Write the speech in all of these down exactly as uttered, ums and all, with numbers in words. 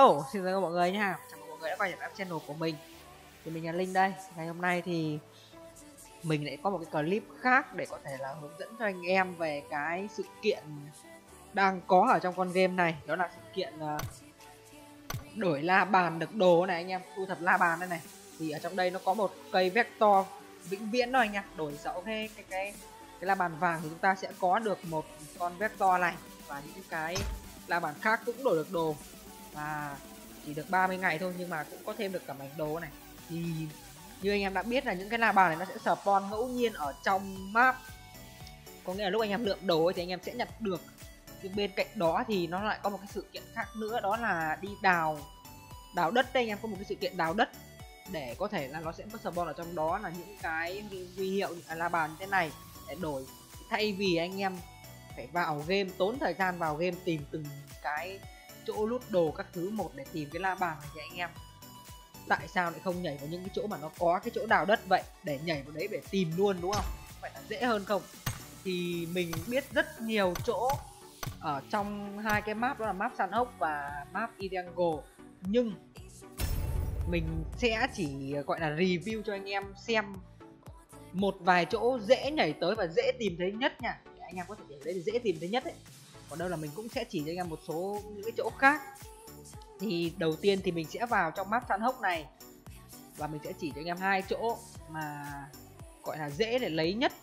Hello, xin chào mọi người nha. Chào mừng mọi người đã quay trở lại channel của mình. Thì mình là Linh đây. Ngày hôm nay thì mình lại có một cái clip khác để có thể là hướng dẫn cho anh em về cái sự kiện đang có ở trong con game này. Đó là sự kiện uh, đổi la bàn được đồ này anh em, thu thập la bàn đây này. Thì ở trong đây nó có một cây vector vĩnh viễn thôi anh em. Đổi dẫu cái cái cái cái la bàn vàng thì chúng ta sẽ có được một con vector này, và những cái la bàn khác cũng đổi được đồ. Và chỉ được ba mươi ngày thôi nhưng mà cũng có thêm được cả mảnh đồ này. Thì như anh em đã biết là những cái la bàn này nó sẽ spawn ngẫu nhiên ở trong map, có nghĩa là lúc anh em lượm đồ ấy thì anh em sẽ nhặt được. Nhưng bên cạnh đó thì nó lại có một cái sự kiện khác nữa, đó là đi đào đào đất đây anh em. Có một cái sự kiện đào đất để có thể là nó sẽ có spawn ở trong đó là những cái huy hiệu, những cái la bàn như thế này để đổi. Thay vì anh em phải vào game, tốn thời gian vào game tìm từng cái chỗ lút đồ các thứ một để tìm cái la bàn này, thì anh em tại sao lại không nhảy vào những cái chỗ mà nó có cái chỗ đào đất vậy, để nhảy vào đấy để tìm luôn, đúng không? Phải là dễ hơn không? Thì mình biết rất nhiều chỗ ở trong hai cái map, đó là map Săn Hốc và map Triangle, nhưng mình sẽ chỉ gọi là review cho anh em xem một vài chỗ dễ nhảy tới và dễ tìm thấy nhất nha, để anh em có thể nhảy đấy dễ tìm thấy nhất ấy. Còn đâu là mình cũng sẽ chỉ cho anh em một số những cái chỗ khác. Thì đầu tiên thì mình sẽ vào trong map Săn Hốc này và mình sẽ chỉ cho anh em hai chỗ mà gọi là dễ để lấy nhất,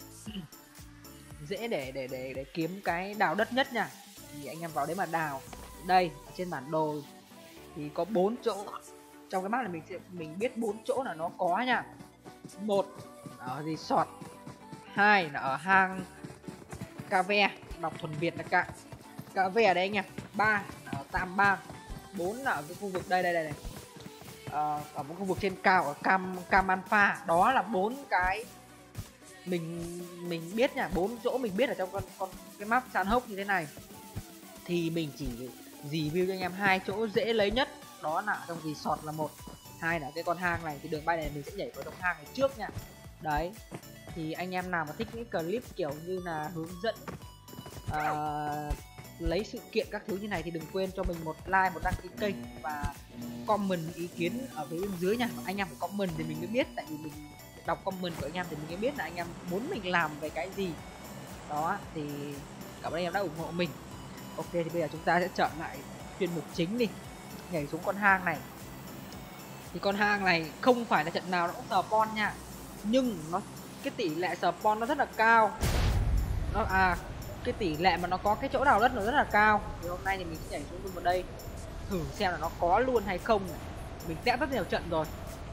dễ để để để để kiếm cái đào đất nhất nha. Thì anh em vào đấy mà đào. Đây trên bản đồ thì có bốn chỗ trong cái map này, mình sẽ mình biết bốn chỗ là nó có nha. Một ở resort, hai là ở hang Cave, đọc thuần Việt là cả Cave ở đây anh em, ba là ở Tam Bang, bốn là ở cái khu vực đây đây đây này, à, ở một khu vực trên cao ở Cam Cam Alpha. Đó là bốn cái mình mình biết nha, bốn chỗ mình biết ở trong con con cái map Săn Hốc như thế này. Thì mình chỉ review cho anh em hai chỗ dễ lấy nhất, đó là trong resort là một, hai là cái con hang này. Thì đường bay này mình sẽ nhảy vào trong hang này trước nha. Đấy, thì anh em nào mà thích những clip kiểu như là hướng dẫn uh, lấy sự kiện các thứ như này thì đừng quên cho mình một like, một đăng ký kênh và comment ý kiến ở phía bên dưới nha. Anh em phải comment thì mình mới biết, tại vì mình đọc comment của anh em thì mình mới biết là anh em muốn mình làm về cái gì. Đó, thì cảm ơn anh em đã ủng hộ mình. Ok, thì bây giờ chúng ta sẽ trở lại chuyên mục chính đi, nhảy xuống con hang này. Thì con hang này không phải là trận nào nó cũng spawn nha, nhưng nó cái tỷ lệ spawn nó rất là cao. Nó à cái tỷ lệ mà nó có cái chỗ đào đất nó rất là cao. Thì hôm nay thì mình sẽ nhảy xuống luôn vào đây thử xem là nó có luôn hay không này. Mình test rất nhiều trận rồi,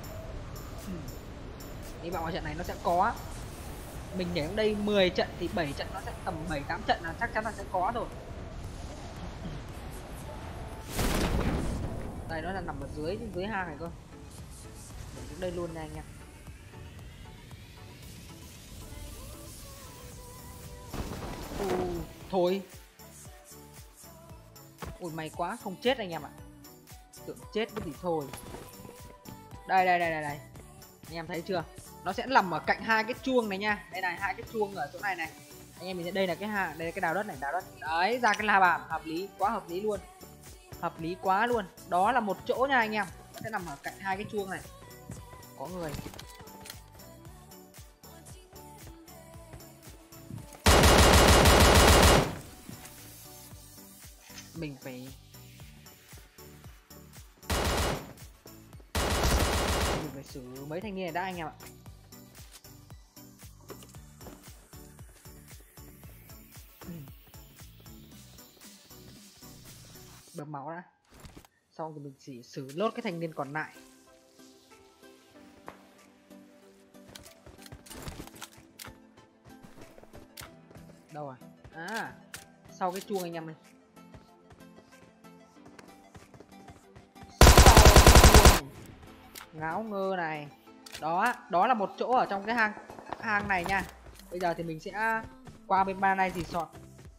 hy vọng ở trận này nó sẽ có. Mình nhảy ở đây mười trận thì bảy trận nó sẽ tầm bảy tám trận là chắc chắn là sẽ có rồi. Đây nó là nằm ở dưới dưới hang này cơ. Mình xuống đây luôn nha anh em. Ù, thôi. Ui may quá không chết anh em ạ. Tưởng chết thì thôi. Đây đây đây đây đây. Anh em thấy chưa? Nó sẽ nằm ở cạnh hai cái chuông này nha. Đây này, hai cái chuông ở chỗ này này. Anh em mình thấy đây là cái hang, đây là cái đào đất này, đào đất. Đấy, ra cái la bàn, hợp lý, quá hợp lý luôn. Hợp lý quá luôn. Đó là một chỗ nha anh em. Nó sẽ nằm ở cạnh hai cái chuông này. Có người. Mình phải Mình phải xử mấy thanh niên này đã anh em ạ. Bơm máu đã. Xong thì mình chỉ xử lốt cái thanh niên còn lại. Đâu rồi? À, sau cái chuông anh em này. Ngáo ngơ này. Đó, đó là một chỗ ở trong cái hang hang này nha. Bây giờ thì mình sẽ qua bên ban này resort.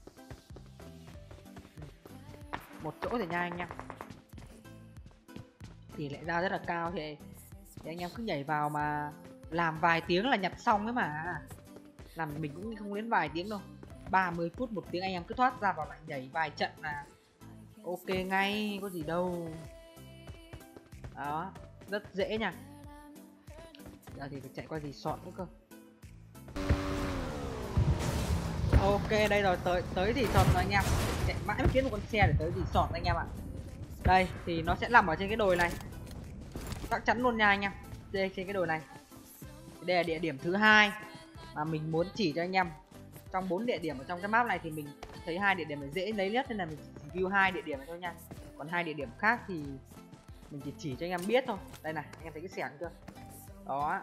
Một chỗ thì nha anh em. Tỷ lệ ra rất là cao, thì, thì anh em cứ nhảy vào mà làm vài tiếng là nhặt xong ấy mà. Làm mình cũng không đến vài tiếng đâu, ba mươi phút một tiếng anh em cứ thoát ra vào lại nhảy vài trận là ok ngay, có gì đâu. Đó, rất dễ nha. Giờ thì phải chạy qua resort nữa cơ. Ok đây rồi, tới tới resort rồi anh em. Chạy mãi mới kiếm một con xe để tới resort anh em ạ. Đây thì nó sẽ nằm ở trên cái đồi này, chắc chắn luôn nha anh em. Đây trên cái đồi này, đây là địa điểm thứ hai mà mình muốn chỉ cho anh em. Trong bốn địa điểm ở trong cái map này thì mình thấy hai địa điểm này dễ lấy nhất nên là mình chỉ review hai địa điểm này thôi nha. Còn hai địa điểm khác thì mình chỉ chỉ cho anh em biết thôi. Đây này, anh em thấy cái xẻng chưa? Đó.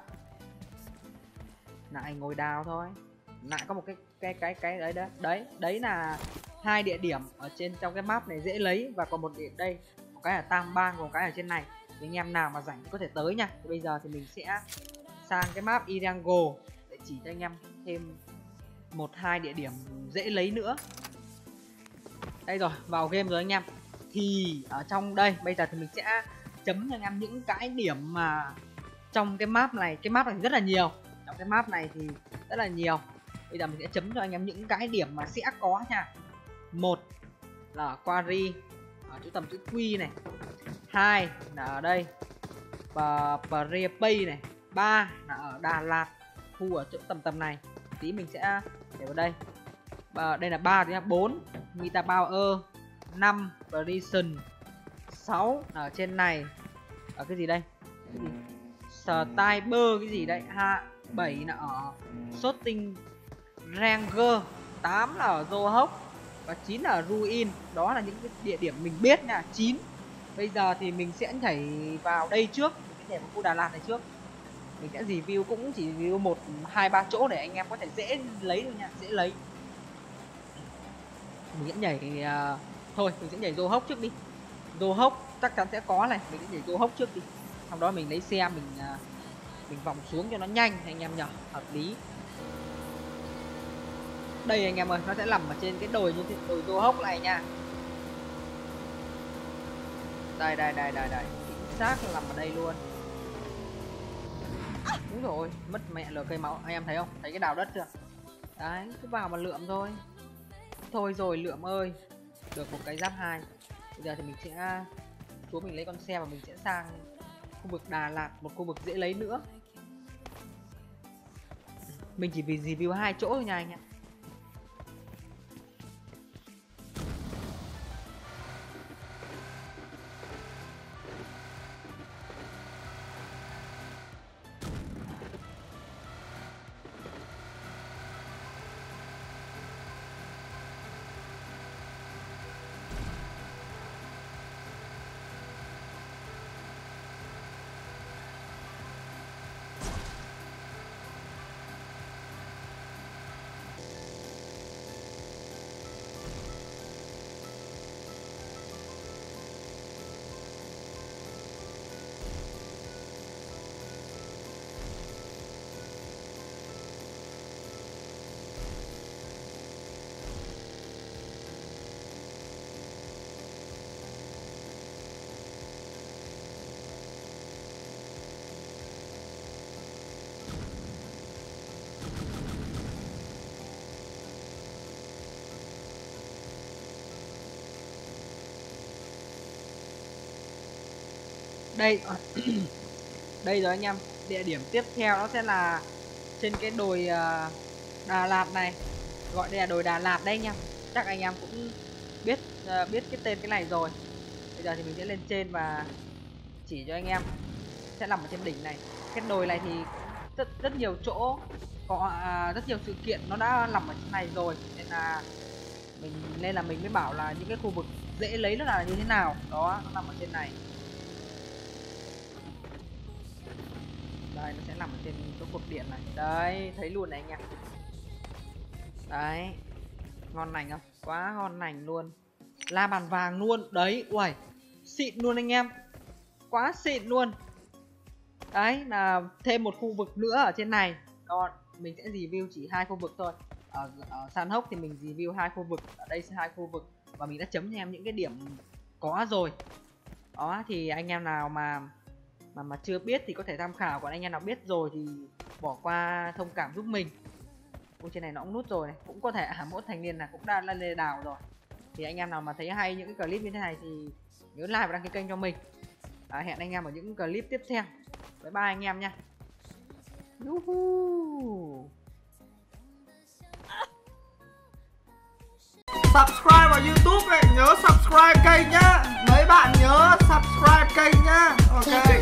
Lại ngồi đào thôi. Lại có một cái cái cái cái đấy đấy. Đấy, đấy là hai địa điểm ở trên trong cái map này dễ lấy, và còn một điểm đây, một cái ở Tam Bang, một cái ở trên này. Thì anh em nào mà rảnh có thể tới nha. Thì bây giờ thì mình sẽ sang cái map Iriango để chỉ cho anh em thêm một hai địa điểm dễ lấy nữa. Đây rồi, vào game rồi anh em. Thì ở trong đây bây giờ thì mình sẽ chấm cho anh em những cái điểm mà trong cái map này. Cái map này rất là nhiều, trong cái map này thì rất là nhiều. Bây giờ mình sẽ chấm cho anh em những cái điểm mà sẽ có nha. Một là ở Quarry, ở chỗ tầm chữ Q này. Hai là ở đây Prepay này. Ba là ở Đà Lạt, khu ở chỗ tầm tầm này. Tí mình sẽ để vào đây. Và đây là ba, thứ bốn Mita Power, năm Prison, sáu ở trên này. Ở cái gì đây? Cái gì? Sniper cái gì đấy? Ha, bảy là ở Shooting Ranger, tám là ở Johawk và chín là ở Ruin. Đó là những cái địa điểm mình biết nha, chín. Bây giờ thì mình sẽ nhảy vào đây trước, mình sẽ nhảy vào khu Đà Lạt này trước. Mình sẽ review cũng chỉ review một hai ba chỗ để anh em có thể dễ lấy thôi nha, dễ lấy. Mình sẽ nhảy thì uh, thôi mình sẽ nhảy Johawk trước đi. Johawk chắc chắn sẽ có này, mình sẽ nhảy Johawk trước đi. Sau đó mình lấy xe mình uh, mình vòng xuống cho nó nhanh anh em nhỉ, hợp lý. Đây anh em ơi, nó sẽ nằm ở trên cái đồi như thế, đồi Johawk này nha. Đây đây đây đây đây, chính xác là nằm ở đây luôn. Đúng rồi, mất mẹ lửa cây máu, anh em thấy không? Thấy cái đào đất chưa? Đấy, cứ vào mà lượm thôi. Thôi rồi lượm ơi. Được một cái giáp hai. Bây giờ thì mình sẽ xuống mình lấy con xe và mình sẽ sang khu vực Đà Lạt, một khu vực dễ lấy nữa. Mình chỉ vì review hai chỗ thôi nha anh em. Đây đây rồi anh em, địa điểm tiếp theo nó sẽ là trên cái đồi uh, Đà Lạt này, gọi đây là đồi Đà Lạt đây anh em. Chắc anh em cũng biết uh, biết cái tên cái này rồi. Bây giờ thì mình sẽ lên trên và chỉ cho anh em, sẽ nằm ở trên đỉnh này. Cái đồi này thì rất rất nhiều chỗ có uh, rất nhiều sự kiện nó đã nằm ở trên này rồi, nên là mình nên là mình mới bảo là những cái khu vực dễ lấy nó là như thế nào. Đó, nó nằm ở trên này. Đây, nó sẽ nằm ở trên chỗ cột điện này. Đấy, thấy luôn này anh em. Đấy, ngon lành không? Quá ngon lành luôn. La bàn vàng luôn. Đấy, uầy, xịn luôn anh em. Quá xịn luôn. Đấy, là thêm một khu vực nữa ở trên này. Còn mình sẽ review chỉ hai khu vực thôi. Ở, ở San Hốc thì mình review hai khu vực. Ở đây sẽ hai khu vực. Và mình đã chấm cho em những cái điểm có rồi. Đó, thì anh em nào mà mà mà chưa biết thì có thể tham khảo, còn anh em nào biết rồi thì bỏ qua thông cảm giúp mình. Ôi trên này nó cũng nút rồi này, cũng có thể à, mỗi thành niên là cũng đã lên đào rồi. Thì anh em nào mà thấy hay những cái clip như thế này thì nhớ like và đăng ký kênh cho mình. À, hẹn anh em ở những clip tiếp theo. Bye bye anh em nha. Yuhu. Subscribe vào YouTube này, nhớ subscribe kênh nhá. Mấy bạn nhớ subscribe kênh nhá. Ok.